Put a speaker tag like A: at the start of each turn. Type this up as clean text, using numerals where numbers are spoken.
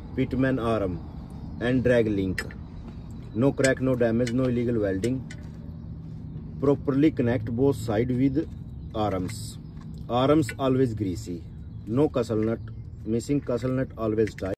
A: pitman arm and drag link. No crack, no damage, no illegal welding. Properly connect both sides with arms. Arms always greasy. No castle nut. Missing castle nut always die.